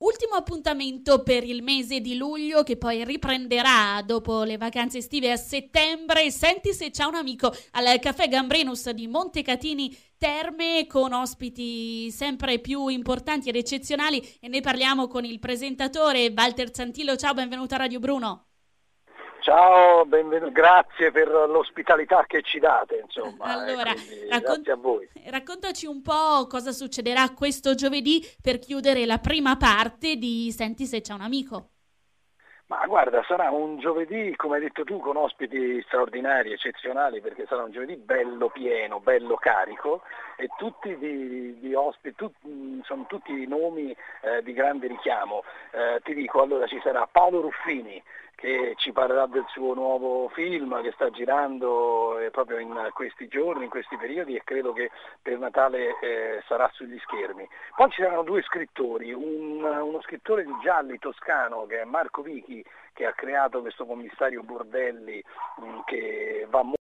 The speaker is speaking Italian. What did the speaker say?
Ultimo appuntamento per il mese di luglio che poi riprenderà dopo le vacanze estive a settembre. Senti se c'è un amico al Caffè Gambrinus di Montecatini Terme con ospiti sempre più importanti ed eccezionali e ne parliamo con il presentatore Walter Santillo. Ciao, benvenuto a Radio Bruno. Ciao, grazie per l'ospitalità che ci date, insomma, Allora, grazie a voi. raccontaci un po' cosa succederà questo giovedì per chiudere la prima parte di Senti se c'è un amico. Ma guarda, sarà un giovedì, come hai detto tu, con ospiti straordinari, eccezionali, perché sarà un giovedì bello pieno, bello carico e tutti di ospiti, sono tutti nomi di grande richiamo. Ti dico, allora ci sarà Paolo Ruffini, che ci parlerà del suo nuovo film che sta girando proprio in questi giorni, in questi periodi, e credo che per Natale sarà sugli schermi. Poi ci saranno due scrittori, uno scrittore di gialli toscano che è Marco Vichi, che ha creato questo commissario Bordelli che va molto